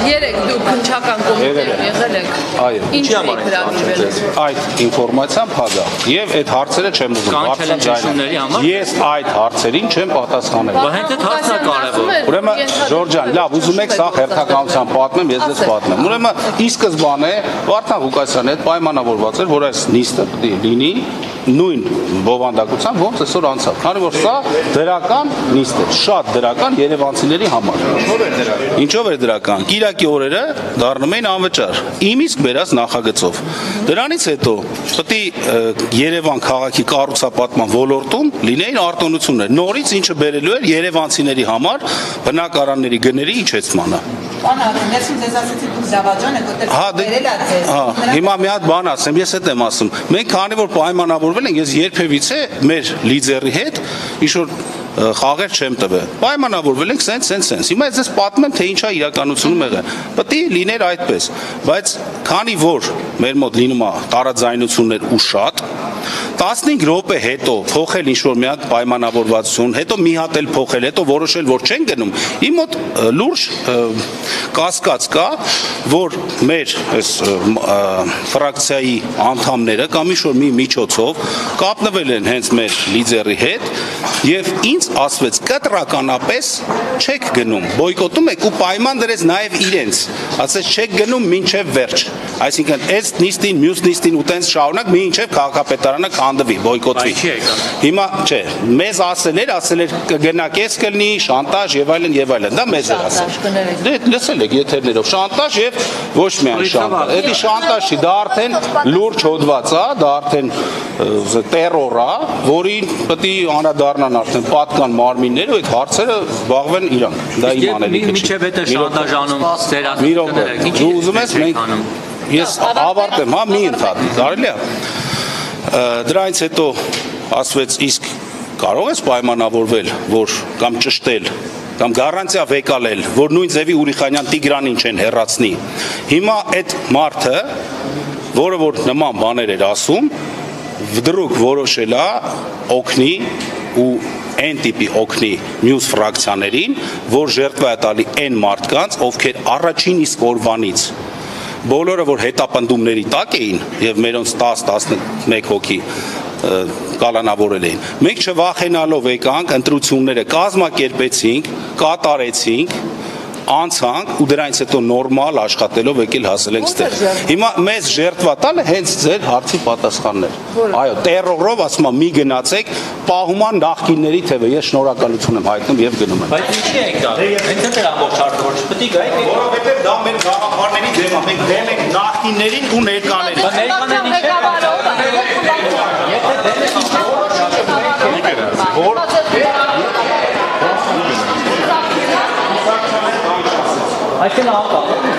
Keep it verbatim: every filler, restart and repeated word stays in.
Երեկ դուք քննչական կոմիտեում եղել եք։ Այո։ Ինչ եք հրավիրվել։ Այդ ինֆորմացիան փակ է։ Եւ այդ հարցերը չեմ ուզում բարձրացնել։ Ես այդ հարցերին չեմ պատասխանել։ Բայց հենց այդ հարցն է կարևոր։ Ուրեմն Ժորժ ջան, լավ, ուզում եք սա հերթականության պատմեմ, ես դες պատմեմ։ Ուրեմն ի սկզբանե Վարդան Ղուկասյանը հետ պայմանավորված էր, որ այս նիստը պետք է լինի նույն բովանդակությամբ, ոնց այսօր անցավ։ Քանի որ սա դրական նիստ է, շատ դրական երևանցիների համար։ Ինչով էր դրական։ Կիրակի օրերը դառնում էին անվճար։ Իմ իսկ բերած նախագծով։ Դրանից հետո պետք է Երևան քաղաքի կառուցապատման ոլորտում լինեին արտոնություններ։ Նորից ինչը բերելու էր երևանցիների համար բնակարանների գների իջեցմանը։ Հիմա մի հատ բան ասեմ, ես հետ եմ ասում։ Մենք քանի որ պայմանավորվել ենք, ես երբևիցե մեր լիդերի հետ ինչ-որ խաղեր չեմ տվել։ Պայմանավորվել ենք սենց, սենց, սենց։ Հիմա ես պատմեմ, թե ինչա իրականությունում եղել։ Պետք է լիներ այդպես, բայց քանի որ մեր մոտ լինում է տարաձայնություններ ու շատ, տասնհինգ րոպե հետո փոխել ինչ-որ մի հատ պայմանավորվածություն, հետո մի հատ էլ փոխել, հետո որոշել, որ չեն գնում, իմ մոտ լուրջ կասկած կա, որ մեր այս ֆրակցիայի անդամները կամ ինչ-որ մի միջոցով կապնվել են հենց մեր լիդերի հետ եւ ինձ ասվեց կտրականապես չեք գնում, բոյկոտում եք ու պայման դրեց նաեւ իրենց, ասեց չեք գնում մինչեւ վերջ, այսինքն այս նիստին, մյուս նիստին ու տենց շարունակ մինչեւ քաղաքապետարանը կանդվի, բոյկոտվի։ Հիմա չէ, մեզ ասել էր, ասել էր կգնաք ես կլինի, շանտաժ եւ այլն եւ այլն, դա մեզ էր ասել։ Դե լսել եք եթերներով, շանտաժ եւ ոչ միայն շանտաժ։ Էդի շանտաժ չի, դա արդեն լուրջ հոդված է, դա արդեն տերոր է, որին պետք է անդրադառնան արդեն պատկան մարմինները ու այդ հարցերը զբաղվեն իրանք։ Դա իմ անելիքը չի։ Միջև հետ է շանտաժ անում ծերացիները։ Դու ուզում ես մենք ես ավարտեմ, հա, մի ընդհատի, կարելի է։ Դրանից հետո ասվեց իսկ կարող ես պայմանավորվել, որ կամ ճշտել, կամ գարանտիա վեկալել, որ նույն ձևի Ուրիխանյան Տիգրանին չեն հեռացնի։ Հիմա այդ մարդը, որը որ նման բաներ էր ասում, վդրուկ որոշել է օգնի ու այն տիպի օգնի մյուս ֆրակցիաներին, որ ժերտվա է տալի այն մարդկանց, ովքեր առաջին իսկ օրվանից բոլորը որ հետապնդումների տակ էին եւ մերոնց տասը տասնմեկ հոգի կալանավորել էին։ Մենք չվախենալով եկանք ընտրությունները կազմակերպեցինք, կատարեցինք, անցանք ու դրանից հետո նորմալ աշխատելով եկել հասել ենք ստեղ։ Հիմա մեզ ժերտվա տալը հենց ձեր հարցի պատասխանն էր։ Այո, տերորով ասում եմ մի գնացեք, պահուման նախկինների թևը, ես շնորհակալություն եմ հայտնում եւ գնում եմ։ Բայց ինչի եք գալ։ Հենց այդ էր ամբողջ հարցը, որ չպետք է գայք, որովհետեւ դա մեր գաղափարների դեմ է, մենք դեմ ենք նախկիններին ու ներկաներին։ Ներկաներին I can